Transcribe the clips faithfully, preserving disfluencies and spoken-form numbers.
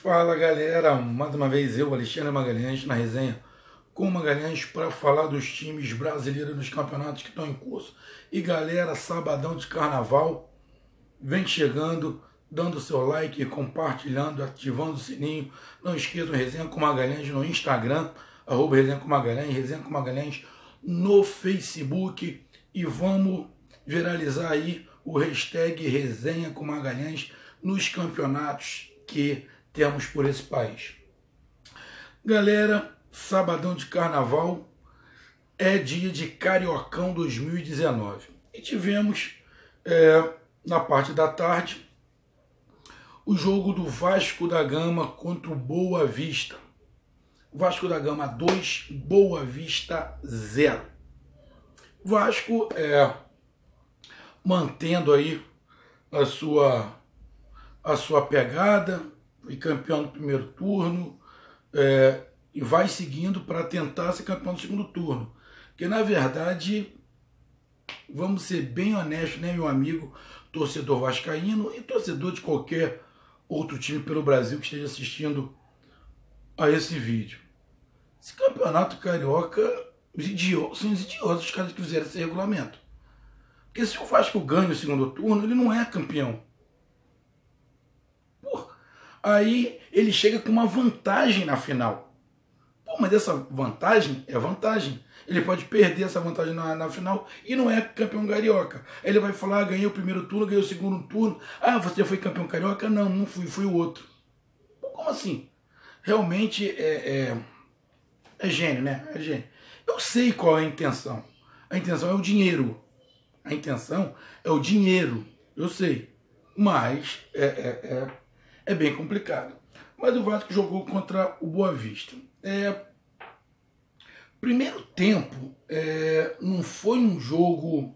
Fala galera, mais uma vez eu, Alexandre Magalhães, na resenha com Magalhães para falar dos times brasileiros nos campeonatos que estão em curso. E galera, sabadão de carnaval, vem chegando, dando seu like, compartilhando, ativando o sininho. Não esqueçam, resenha com Magalhães no Instagram, arroba resenha com Magalhães, resenha com Magalhães no Facebook. E vamos viralizar aí o hashtag resenha com Magalhães nos campeonatos que temos por esse país. Galera, sabadão de carnaval é dia de Cariocão dois mil e dezenove. E tivemos, é, na parte da tarde, o jogo do Vasco da Gama contra o Boa Vista. Vasco da Gama dois, Boa Vista zero. Vasco é, mantendo aí a sua, a sua pegada, foi campeão no primeiro turno, é, e vai seguindo para tentar ser campeão no segundo turno. Porque, na verdade, vamos ser bem honestos, né, meu amigo, torcedor vascaíno e torcedor de qualquer outro time pelo Brasil que esteja assistindo a esse vídeo. Esse campeonato carioca, os idiotas, são os idiotas os caras que fizeram esse regulamento. Porque se o Vasco ganha o segundo turno, ele não é campeão. Aí ele chega com uma vantagem na final. Pô, mas essa vantagem é vantagem. Ele pode perder essa vantagem na, na final e não é campeão carioca. Ele vai falar, ah, ganhei o primeiro turno, ganhei o segundo turno. Ah, você foi campeão carioca? Não, não fui, fui o outro. Pô, como assim? Realmente é, é, é gênio, né? É gênio. Eu sei qual é a intenção. A intenção é o dinheiro. A intenção é o dinheiro. Eu sei. Mas é... é, é É bem complicado. Mas o Vasco jogou contra o Boa Vista. É, primeiro tempo, é, não foi um jogo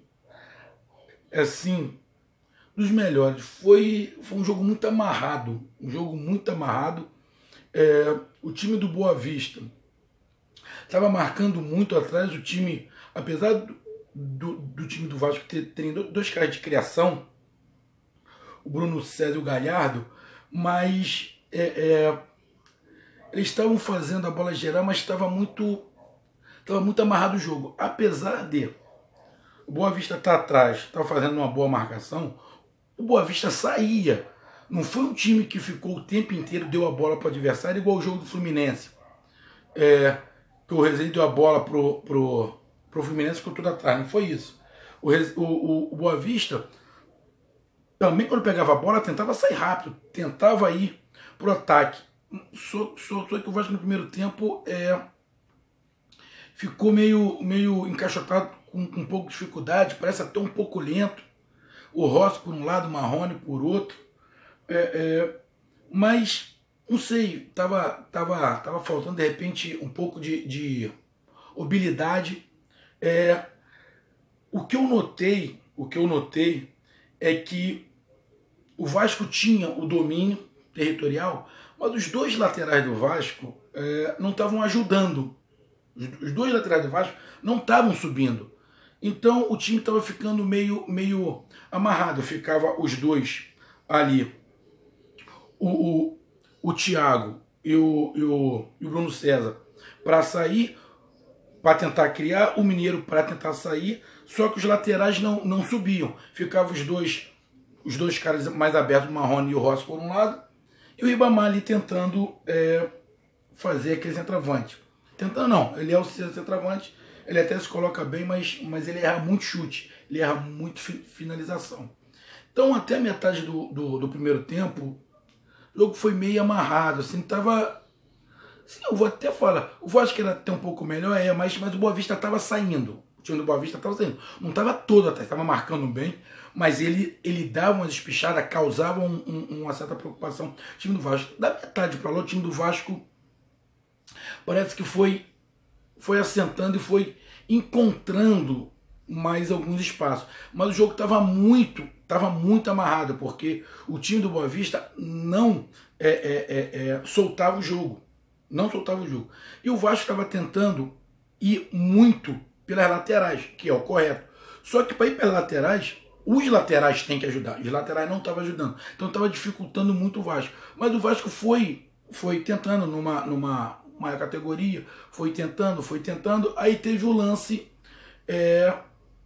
assim dos melhores. Foi, foi um jogo muito amarrado. Um jogo muito amarrado. É, o time do Boa Vista estava marcando muito atrás. O time, apesar do, do, do time do Vasco ter, terem dois caras de criação, o Bruno César e o Galhardo, mas é, é, eles estavam fazendo a bola gerar, mas estava muito, estava muito amarrado o jogo. Apesar de o Boa Vista estar atrás, estava fazendo uma boa marcação, o Boa Vista saía. Não foi um time que ficou o tempo inteiro, deu a bola para o adversário, igual o jogo do Fluminense. É, que o Rezende deu a bola pro, pro, pro Fluminense com tudo atrás. Não foi isso. O, o, o Boa Vista também, quando pegava a bola, tentava sair rápido, tentava ir pro ataque. Só, só, só que o Vasco no primeiro tempo é, ficou meio, meio encaixotado, com, com um pouco de dificuldade, parece até um pouco lento. O Rossi por um lado, o Marrone por outro. É, é, mas, não sei, tava, tava, tava faltando de repente um pouco de, de habilidade. É, o que eu notei, o que eu notei é que o Vasco tinha o domínio territorial, mas os dois laterais do Vasco é, não estavam ajudando. Os dois laterais do Vasco não estavam subindo. Então o time estava ficando meio, meio amarrado. Ficava os dois ali, o, o, o Thiago e o, e, o, e o Bruno César, para sair, para tentar criar, o Mineiro para tentar sair, só que os laterais não, não subiam. Ficavam os dois, os dois caras mais abertos, o Marrone e o Rossi por um lado, e o Ribamar ali tentando é, fazer aquele centroavante. Tentando não, ele é o centroavante, ele até se coloca bem, mas, mas ele erra muito chute, ele erra muito finalização. Então até a metade do, do, do primeiro tempo, o jogo foi meio amarrado, assim, tava... Sim, eu vou até falar, o Vasco era até um pouco melhor, é, mas, mas o Boa Vista estava saindo. O time do Boa Vista estava saindo. Não estava todo até, estava marcando bem, mas ele, ele dava uma despichada, causava um, um, uma certa preocupação. O time do Vasco, da metade para lá, o time do Vasco parece que foi, foi assentando e foi encontrando mais alguns espaços. Mas o jogo estava muito, estava muito amarrado, porque o time do Boa Vista não é, é, é, é, soltava o jogo. Não soltava o jogo. E o Vasco estava tentando ir muito pelas laterais, que é o correto. Só que para ir pelas laterais, os laterais têm que ajudar. Os laterais não estavam ajudando. Então estava dificultando muito o Vasco. Mas o Vasco foi foi tentando numa, numa maior categoria, foi tentando, foi tentando, aí teve o lance é,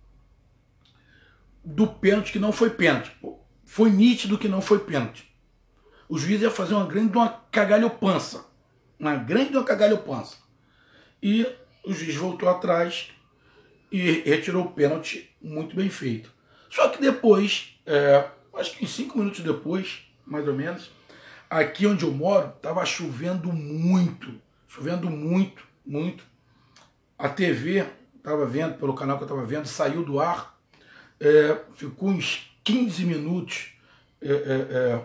do pênalti que não foi pênalti. Foi nítido que não foi pênalti. O juiz ia fazer uma grande uma cagalhopança. Uma grande uma cagalhopança. E o juiz voltou atrás e retirou o pênalti muito bem feito. Só que depois, é, acho que cinco minutos depois, mais ou menos, aqui onde eu moro, estava chovendo muito. Chovendo muito, muito. A T V, estava vendo, pelo canal que eu estava vendo, saiu do ar. É, ficou uns quinze minutos é, é, é,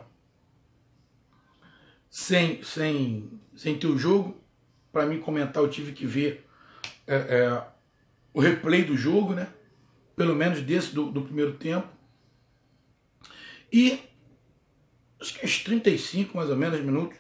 sem, sem, sem ter o jogo. Para mim comentar, eu tive que ver é, é, o replay do jogo, né? Pelo menos desse do, do primeiro tempo. E acho que uns trinta e cinco mais ou menos minutos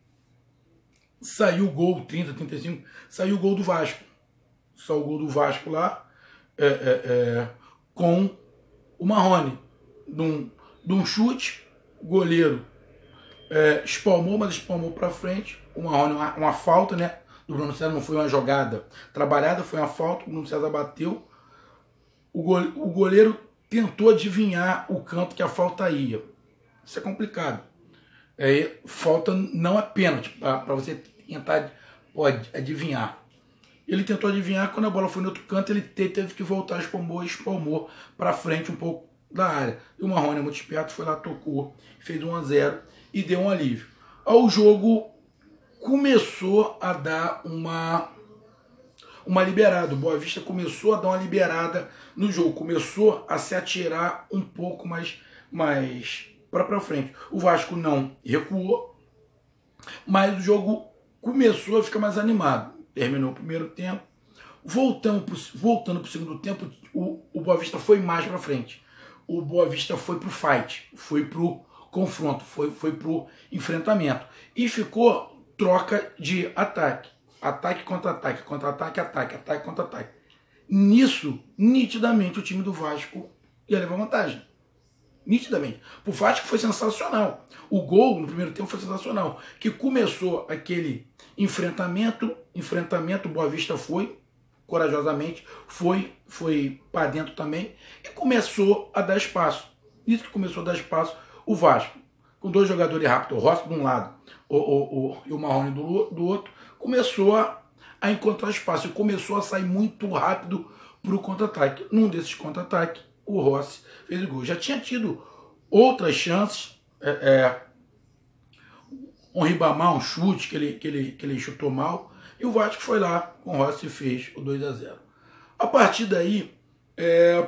saiu o gol, trinta, trinta e cinco, saiu o gol do Vasco. Saiu o gol do Vasco lá é, é, é, com o Marrone. De um, de um chute, o goleiro é, espalmou, mas espalmou para frente. O Marrone, uma, uma falta, né? Do Bruno César, não foi uma jogada trabalhada, foi uma falta, o Bruno César bateu. O goleiro, o goleiro tentou adivinhar o canto que a falta ia. Isso é complicado. É, falta não é pênalti, para você tentar pode adivinhar. Ele tentou adivinhar, quando a bola foi no outro canto, ele teve que voltar, espalmou, espalmou para frente um pouco da área. E o Marrone é muito esperto, foi lá, tocou, fez um a zero e deu um alívio. O jogo começou a dar uma, uma liberada. O Boa Vista começou a dar uma liberada no jogo, começou a se atirar um pouco mais, mais para frente. O Vasco não recuou, mas o jogo começou a ficar mais animado. Terminou o primeiro tempo. Voltando para voltando o segundo tempo, o, o Boa Vista foi mais para frente. O Boa Vista foi para o fight, foi para o confronto, foi, foi para o enfrentamento. E ficou troca de ataque. Ataque contra ataque, contra ataque, ataque, ataque contra ataque. Nisso, nitidamente, o time do Vasco ia levar vantagem. Nitidamente. O Vasco foi sensacional. O gol no primeiro tempo foi sensacional. Que começou aquele enfrentamento, enfrentamento, o Boa Vista foi, corajosamente, foi, foi para dentro também, e começou a dar espaço. Isso que começou a dar espaço, o Vasco, com dois jogadores rápidos, o Rossi de um lado o, o, o, e o Marrone do, do outro, começou a, a encontrar espaço, e começou a sair muito rápido para o contra-ataque. Num desses contra-ataques, o Rossi fez o gol. Já tinha tido outras chances, é, é, um Ribamar, um chute que ele, que, ele, que ele chutou mal, e o Vasco foi lá com o Rossi e fez o dois a zero. A partir daí, é,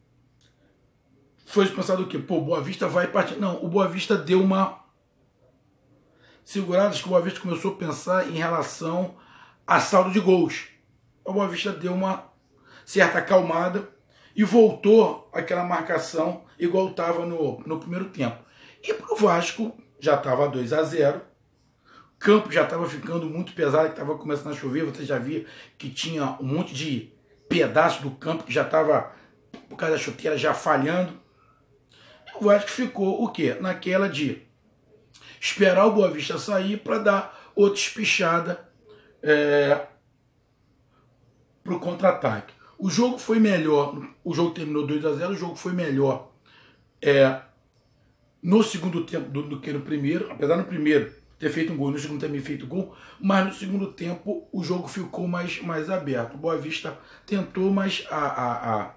foi pensado o quê? Pô, o Boa Vista vai partir. Não, o Boa Vista deu uma segurada, acho que o Boa Vista começou a pensar em relação a saldo de gols. O Boa Vista deu uma certa acalmada e voltou àquela marcação igual estava no, no primeiro tempo. E para o Vasco, já estava dois a zero, o campo já estava ficando muito pesado, que estava começando a chover, você já via que tinha um monte de pedaço do campo que já estava, por causa da chuteira, já falhando. E o Vasco ficou o quê? Naquela de esperar o Boa Vista sair para dar outra espichada é, para o contra-ataque. O jogo foi melhor, o jogo terminou dois a zero, o jogo foi melhor é, no segundo tempo do, do que no primeiro, apesar no primeiro ter feito um gol, no segundo também feito gol, mas no segundo tempo o jogo ficou mais, mais aberto. O Boa Vista tentou, mas a, a, a,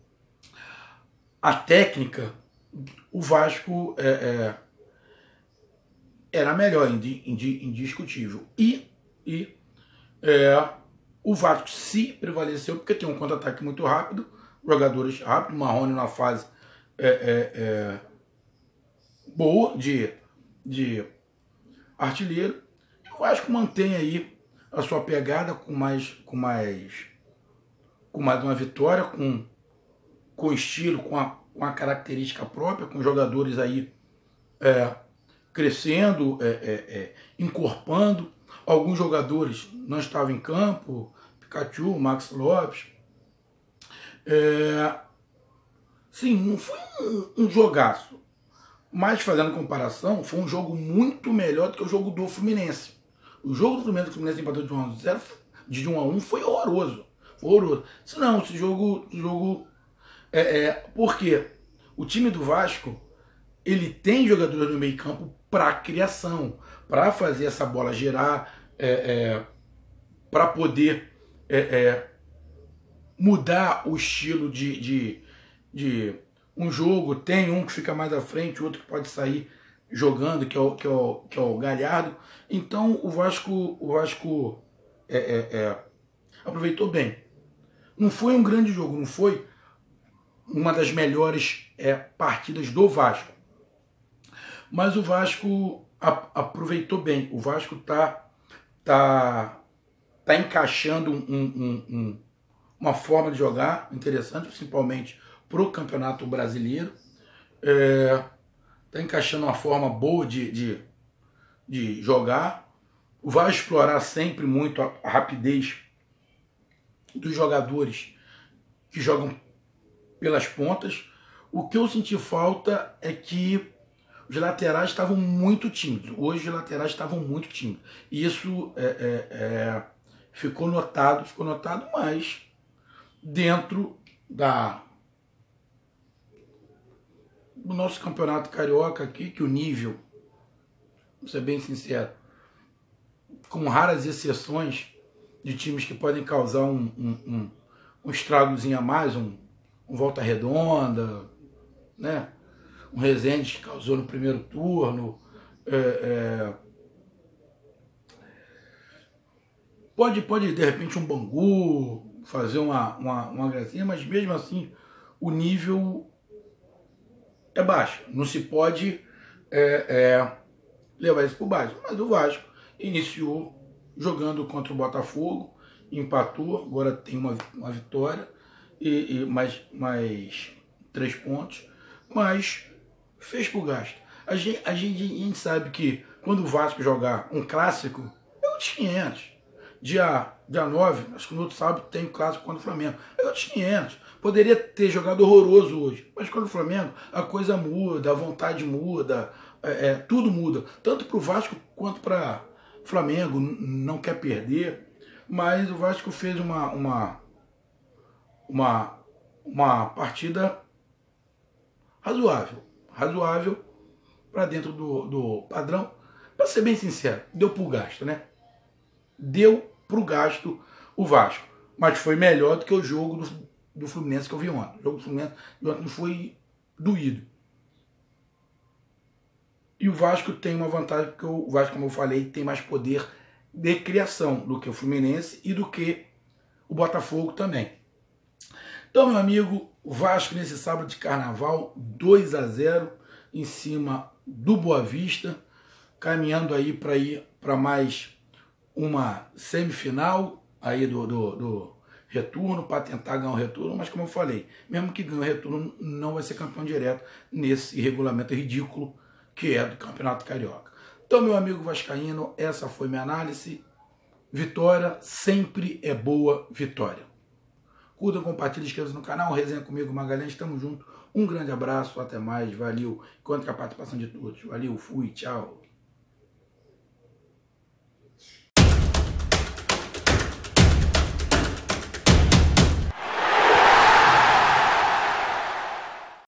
a técnica, o Vasco é, é, era melhor, indiscutível. E, e é, o Vasco se prevaleceu porque tem um contra-ataque muito rápido, jogadores rápidos, Marrone na fase é, é, é, boa de, de artilheiro. E o Vasco mantém aí a sua pegada com mais, com mais, com mais uma vitória, com, com estilo, com a, com a característica própria, com jogadores aí é, crescendo, é, é, é, encorpando. Alguns jogadores não estavam em campo, Pikachu, Max Lopes. É, sim, não foi um, um jogaço, Mas fazendo comparação, foi um jogo muito melhor do que o jogo do Fluminense. O jogo do Fluminense, o Fluminense empatou de um a zero, de um a um, foi horroroso. Foi horroroso. Se não, esse jogo... jogo é, é, por quê? O time do Vasco, ele tem jogadores no meio campo para criação, para fazer essa bola girar, é, é, para poder é, é, mudar o estilo de, de, de um jogo. Tem um que fica mais à frente, outro que pode sair jogando, que é o, que é o, que é o Galhardo. Então o Vasco, o Vasco é, é, é, aproveitou bem. Não foi um grande jogo, não foi uma das melhores é, partidas do Vasco. Mas o Vasco a, aproveitou bem. O Vasco tá, tá, tá encaixando um, um, um, uma forma de jogar interessante, principalmente para o Campeonato Brasileiro. É, tá encaixando uma forma boa de, de, de jogar. Vai explorar sempre muito a, a rapidez dos jogadores que jogam pelas pontas. O que eu senti falta é que os laterais estavam muito tímidos. Hoje os laterais estavam muito tímidos. E isso é, é, é, ficou notado, ficou notado mais dentro da, do nosso campeonato carioca aqui, que o nível, vou ser bem sincero, com raras exceções de times que podem causar um, um, um, um estragozinho a mais, um, um Volta Redonda, né? Um Resende que causou no primeiro turno. É, é, pode, pode, de repente, um Bangu fazer uma, uma, uma gracinha, mas mesmo assim o nível é baixo. Não se pode é, é, levar isso por baixo. Mas o Vasco iniciou jogando contra o Botafogo, empatou, agora tem uma, uma vitória, e, e mais, mais três pontos, mas fez por gasto. A gente, a, gente, a gente sabe que quando o Vasco jogar um clássico, é outros quinhentos. Dia, dia nove, acho que no outro sábado tem um clássico contra o Flamengo. É outros quinhentos. Poderia ter jogado horroroso hoje, mas contra o Flamengo a coisa muda, a vontade muda, é, é, tudo muda. Tanto para o Vasco quanto para o Flamengo, não quer perder. Mas o Vasco fez uma, uma, uma, uma partida razoável. Razoável para dentro do, do padrão. Para ser bem sincero, deu pro gasto, né? Deu pro gasto o Vasco. Mas foi melhor do que o jogo do, do Fluminense que eu vi ontem. O jogo do Fluminense ontem foi doído. E o Vasco tem uma vantagem, porque o Vasco, como eu falei, tem mais poder de criação do que o Fluminense e do que o Botafogo também. Então, meu amigo, o Vasco nesse sábado de carnaval, dois a zero em cima do Boa Vista, caminhando aí para ir para mais uma semifinal aí do, do, do retorno, para tentar ganhar o retorno, mas como eu falei, mesmo que ganhe o retorno, não vai ser campeão direto nesse regulamento ridículo que é do Campeonato Carioca. Então, meu amigo vascaíno, essa foi minha análise. Vitória sempre é boa vitória. Curta, compartilha, inscreva-se no canal, resenha comigo, Magalhães, estamos juntos. Um grande abraço, até mais, valeu. Conta com a participação de todos. Valeu, fui, tchau.